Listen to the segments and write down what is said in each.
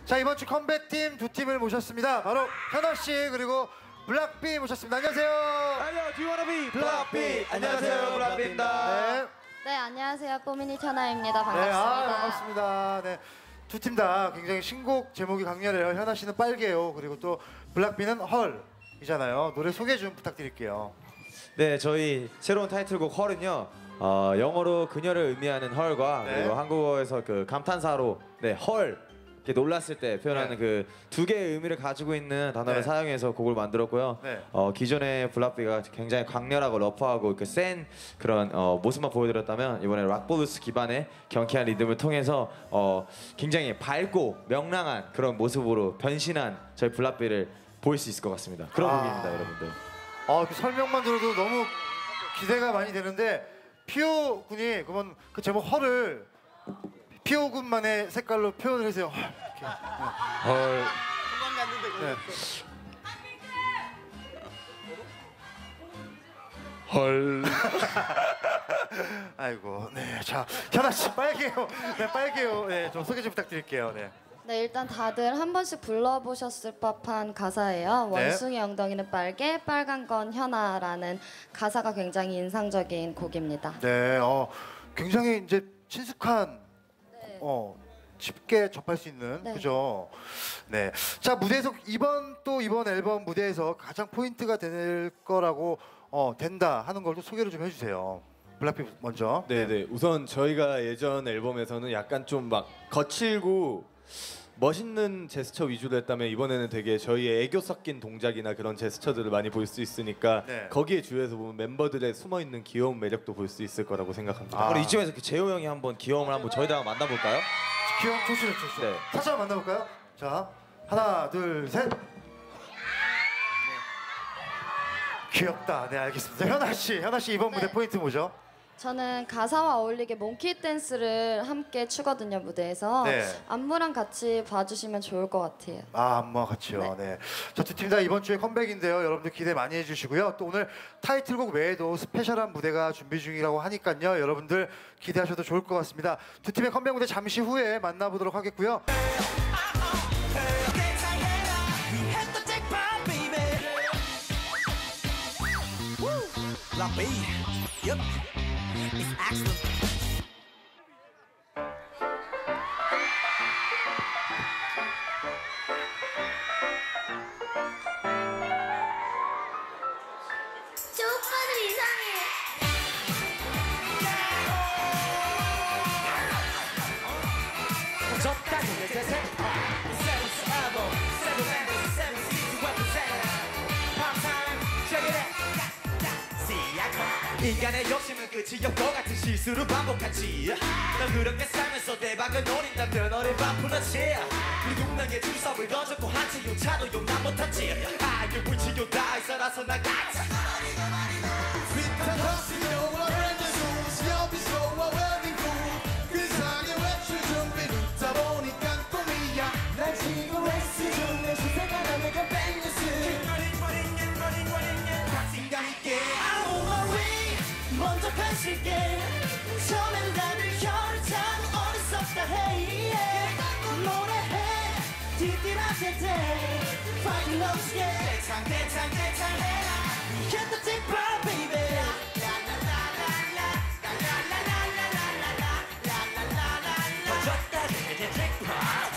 자, 이번 주 컴백팀 두 팀을 모셨습니다. 바로 현아 씨 그리고 블락비 모셨습니다. 안녕하세요. 안녕, Do you wanna be 블락비? 안녕하세요, 블락비입니다. 네, 안녕하세요. 뽀미니 현아입니다. 네, 반갑습니다. 반갑습니다. 네, 두 팀 다 굉장히 신곡 제목이 강렬해요. 현아 씨는 빨개요. 그리고 또 블락비는 헐이잖아요. 노래 소개 좀 부탁드릴게요. 네, 저희 새로운 타이틀곡 헐은요, 영어로 그녀를 의미하는 헐과 네. 그리고 한국어에서 그 감탄사로 헐 이렇게 놀랐을 때 표현하는 그 두 개의 의미를 가지고 있는 단어를 사용해서 곡을 만들었고요. 기존의 블락비가 굉장히 강렬하고 러프하고 그 센 그런 모습만 보여드렸다면 이번에 락블루스 기반의 경쾌한 리듬을 통해서 굉장히 밝고 명랑한 그런 모습으로 변신한 저희 블락비를 보일 수 있을 것 같습니다. 그런 곡입니다, 여러분들. 그 설명만 들어도 너무 기대가 많이 되는데 피오 군이 그러면 그 제목 헐을 피오 군만의 색깔로 표현을 해주세요. 헐. 네. 헐. 아이고, 네, 자 현아 씨 빨개요. 네, 빨개요. 네, 좀 소개 좀 부탁드릴게요. 네. 네, 일단 다들 한 번씩 불러보셨을 법한 가사예요. 네. 원숭이 엉덩이는 빨개, 빨간 건 현아라는 가사가 굉장히 인상적인 곡입니다. 네, 굉장히 이제 친숙한, 쉽게 접할 수 있는, 그죠? 네, 자 무대에서 이번 앨범 무대에서 가장 포인트가 될 거라고 된다 하는 걸 또 소개를 좀 해주세요. 블락비 먼저. 네네. 우선 저희가 예전 앨범에서는 약간 좀 막 거칠고 멋있는 제스처 위주로 했다면 이번에는 되게 저희의 애교 섞인 동작이나 그런 제스처들을 많이 볼 수 있으니까 거기에 주에서 보면 멤버들의 숨어있는 귀여운 매력도 볼 수 있을 거라고 생각합니다. 우리 이쯤에서 재호 형이 한번 귀여움을 한번 저희들 한번 만나볼까요? 귀여움 좋시죠. 네. 사진 한번 만나볼까요? 자, 하나, 둘, 셋. 귀엽다. 네, 알겠습니다. 현아 씨 이번 무대 포인트 뭐죠? 저는 가사와 어울리게 몽키 댄스를 함께 추거든요, 무대에서. 안무랑 같이 봐주시면 좋을 것 같아요. 안무와 같이요. 네. 자, 두 팀 다 이번 주에 컴백인데요. 여러분들 기대 많이 해주시고요. 또 오늘 타이틀곡 외에도 스페셜한 무대가 준비 중이라고 하니까요. 여러분들 기대하셔도 좋을 것 같습니다. 두 팀의 컴백 무대 잠시 후에 만나보도록 하겠고요. It's excellent. 저 오빠들 이상해. 인간의 욕심은 끝이 없고 같은 실수를 반복하지. 넌 그렇게 살면서 대박을 노린다면 너를 바쁘지. 누군가에게 주석을 던졌고 한치 요차도 용납 못하지. 알고 불치고 다 있어라서 난 가자. 먼저 간식게 처음엔 다들 혀를 차고 어리석다 해 노래해 뒷디라질 때 파이팅 넘치게 대창해라 Get the deep part baby 퍼졌다 그게 잭팟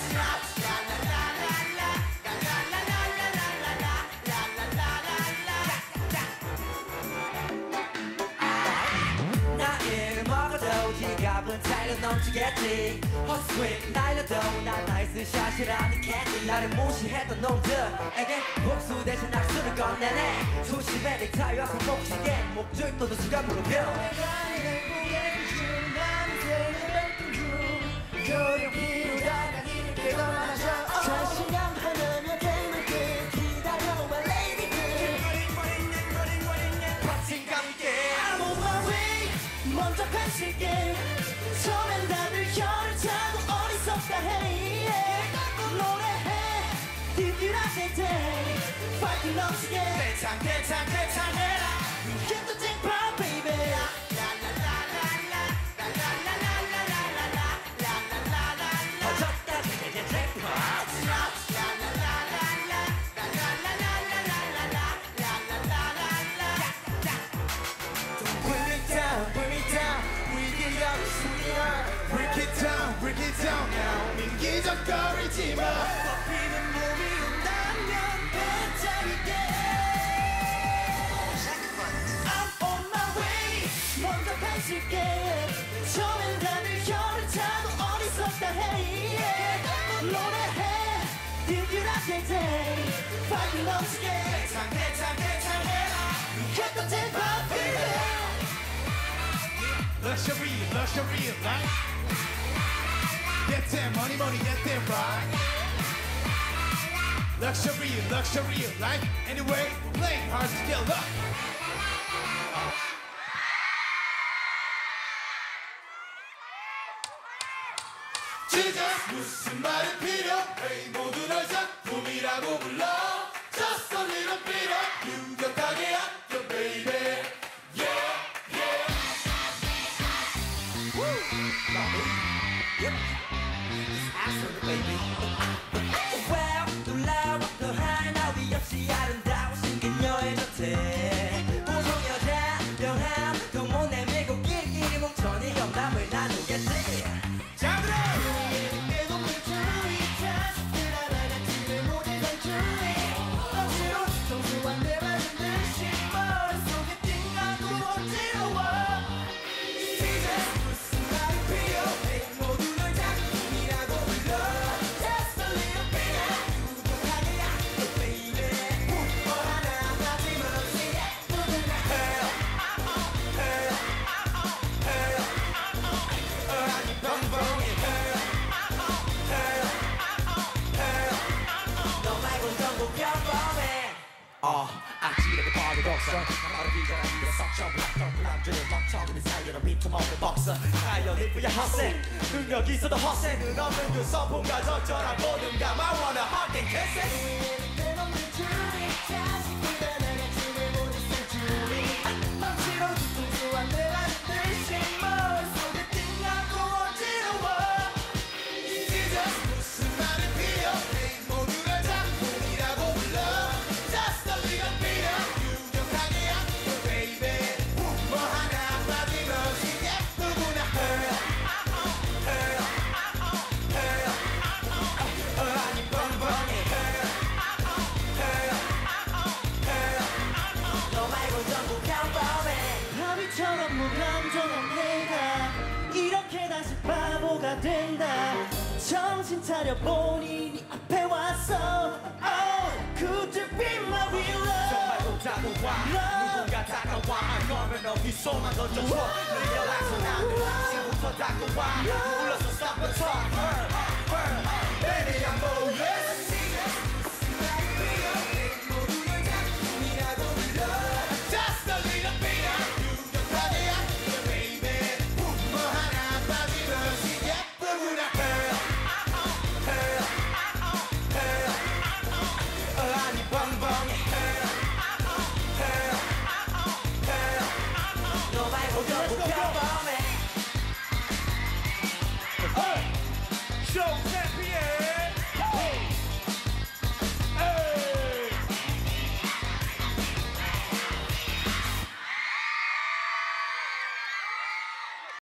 넘치겠지 헛스윙 날려도 난 나이스 샷이라는 캔디 나를 무시했던 놈들에게 복수 대신 악수를 건네네 조심해 넥타이와 손목시계 목줄도도 수가 무릎뼈 요령 피우다가 이렇게 더 많아져 자신감 하나면 재밌게 기다려 my lady 박진감 있게 I'm on my way 먼저 간식게 처음엔 다들 혀를 차고 어리석다 해 노래해 뒷디라질 때 파이팅 넘치게 대창해라 Get the jackpot baby 퍼졌다 그게 잭팟 break it down now 민기적거리지 마 꽃피는 몸이 온다면 반짝이게 I'm on my way 먼저 펼칠게 처음엔 다들 혀를 차고 어리석다 해 노래해 Think you like it day 파이팅 넘치게 대창해라 객관된 밤이 Luxury life Get that money, get that right Luxury life Anyway, we're playing hard together Jesus 무슨 말이 필요해 모두 널 작품이라고 불러 Just a little bit of 유격하게 아껴 baby Yeah, yeah Woo! Yep. Absolutely baby Wow 놀라워 너 하나 위 없이 아름다워 신긴 여의 곁에 보통 여자 영함 두못 내밀고 끼리끼리 뭉쳐니 영감을 나누겠지 자들아 아찔하게 바로 독서 나를 기절하기에 썩쳐 블락던 불안주는 멈춰버린 사이로 비틈없는 복서 하얀 리프야 헛세 능력 있어도 헛세 눈 없는 그 선풍과 적절한 보듬감 I wanna hug and kiss it 망치로 뒤통수 안 내라는 듯이 머릿속에 띵하고 어지러워 Jesus 무슨 말이 필요해 모두 널 작품이라고 불러 Just a little bit of 유격하게 아껴 baby 뭐 하나 빠짐없이 예쁘구나 아니 뻥뻥해 너 말고 전부 평범해 바비처럼 무감정한 내가 이렇게 다시 바보가 된다 정신 차려 보니 네 앞에 왔어 Oh, could you be my real love 정말 웃다고와 누군가 다가와 너를 너 휘소만 던져줘 리얼하게 나는 지금부터 다가와 불러서 stop and talk Baby I'm boneless Just a little bit of 유격하게 아껴 baby 뭐 하나 빠짐없이 예쁘구나 아니 뻥뻥해 너 말고 전부 평범해 Show champion